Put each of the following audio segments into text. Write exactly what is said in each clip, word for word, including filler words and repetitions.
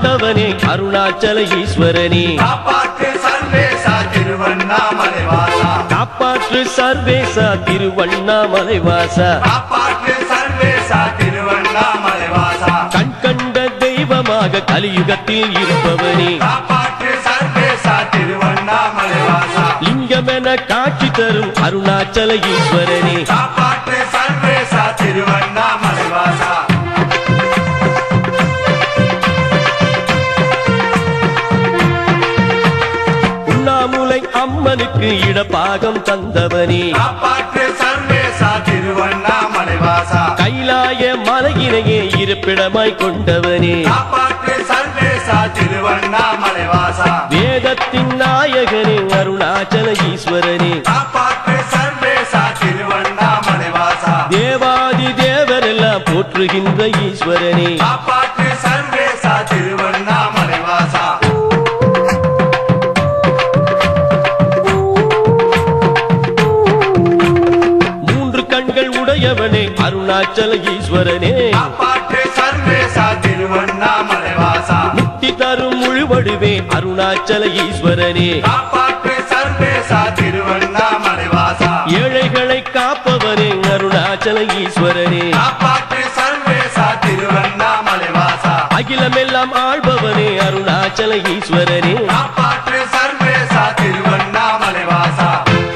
ஆண்டவனே அருணாச்சல ஈஸ்வரனே காப்பாற்று சர்வேசா திருவண்ணாமலை வாசா காப்பாற்று சர்வேசா திருவண்ணாமலை வாசா காப்பாற்று சர்வேசா திருவண்ணாமலை வாசா கண் கண்ட தெய்வமாக கலியுகத்தில் இருப்பவனே காப்பாற்று சர்வேசா திருவண்ணாமலை வாசா லிங்கமென காட்சி தரும் அருணாச்சல ஈஸ்வரனே காப்பாற்று சர்வேசா திருவண்ணாமலை வாசா உண்ணாமுலை அம்மனுக்கு இடப்பாகம் தந்தவனே காப்பாற்று சர்வேசா திருவண்ணாமலை வாசா கைலாய மலையினையே இருப்பிடமாய் கொண்டவனே காப்பாற்று சர்வேசா திருவண்ணாமலை வாசா வேதத்தின் நாயகனே அருணாச்சல ஈஸ்வரனே காப்பாற்று சர்வேசா திருவண்ணாமலை வாசா தேவாதி தேவரெல்லாம் போற்றுகின்ற ஈஸ்வரனே காப்பாற்று சர்வேசா திருவண்ணாமலை வாசா மூன்று கண்கள் உடையவனே அருணாச்சல ஈஸ்வரனே காப்பாற்று சர்வேசா திருவண்ணாமலை வாசா முக்தி தரும் முழுவடுவே அருணாச்சல ஈஸ்வரனே காப்பாற்று சர்வேசா திருவண்ணாமலை வாசா ஏழைகளை காப்பவனே அருணாச்சல ஈஸ்வரனே காப்பாற்று சர்வேசா திருவண்ணாமலை வாசா அகிலமெல்லாம் ஆள்பவனே அருணாச்சல ஈஸ்வரனே காப்பாற்று சர்வேசா திருவண்ணாமலை வாசா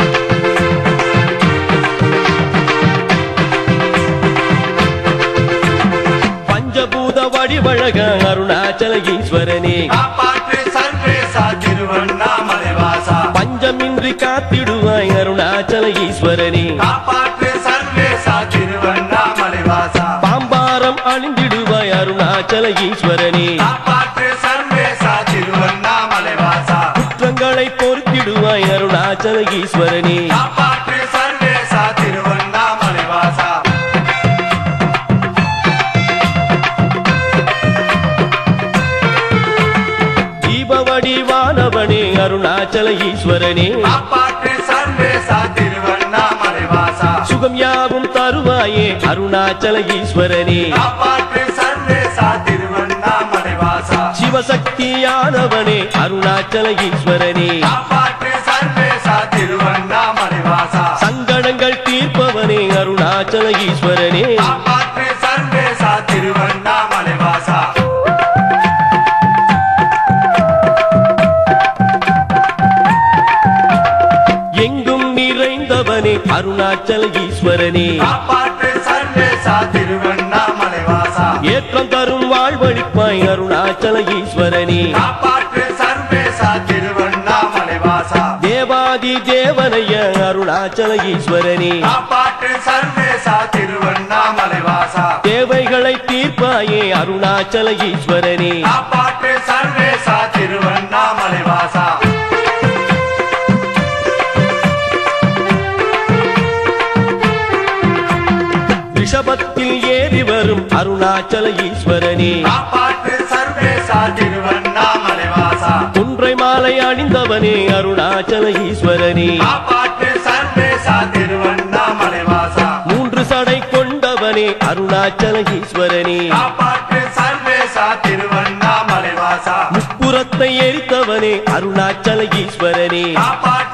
பஞ்சபூத வடிவழக அருணாச்சல ஈஸ்வரனே காப்பாற்று சர்வேசா திருவண்ணாமலை வாசா பஞ்சமின்றி காத்திடுவாய் அருணாச்சல ஈஸ்வரனே காப்பாற்று சர்வேசா திருவண்ணாமலை வாசா பாம்பாரம் அணிந்திடுவாய் அருணாச்சல ஈஸ்வரனே காப்பாற்று சர்வேசா திருவண்ணாமலை வாசா குற்றங்களை பொறுத்திடுவாய் அருணாச்சல ஈஸ்வரனே காப்பாற்று சர்வேசா திருவண்ணாமலை வாசா தீபவடிவானவனே அருணாச்சல ஈஸ்வரனே காப்பாற்று சர்வேசா திருவண்ணாமலை வாசா சுகம் யாவும் தருவாயே அருணாச்சல ஈஸ்வரனே காப்பாற்று சர்வேசா திருவண்ணாமலை வாசா சிவசக்தியானவனே அருணாச்சல ஈஸ்வரனே காப்பாற்று சர்வேசா திருவண்ணாமலை வாசா சங்கடங்கள் தீர்ப்பவனே அருணாச்சல ஈஸ்வரனே காப்பாற்று சர்வேசா திருவண்ணாமலை வாசா எங்கும் நிறைந்தவனே அருணாச்சல ஈஸ்வரனே காப்பாற்று சர்வேசா திருவண்ணாமலை வாசா ஏற்றம் தரும் வாழ்வழிப்பாய் அருணாச்சல ஈஸ்வரனே காப்பாற்று சர்வேசா திருவண்ணாமலை வாசா தேவாதி தேவனைய அருணாச்சல ஈஸ்வரனே காப்பாற்று சர்வேசா திருவண்ணாமலை வாசா தேவைகளை தீர்ப்பாயே அருணாச்சல ஈஸ்வரனே காப்பாற்று சர்வேசா திருவண்ணாமலை வாசா ரிஷபத்தில் ஏறி வரும் அருணாச்சல ஈஸ்வரனே காப்பாற்று சர்வேசா திருவண்ணாமலை வாசா குன்றை மாலை அணிந்தவனே அருணாச்சல ஈஸ்வரனே காப்பாற்று சர்வேசா திருவண்ணாமலை வாசா மூன்று சடை கொண்டவனே அருணாச்சல ஈஸ்வரனே காப்பாற்று சர்வேசா திருவண்ணாமலை வாசா முப்புறத்தை எரித்தவனே அருணாச்சல ஈஸ்வரனே காப்பாற்று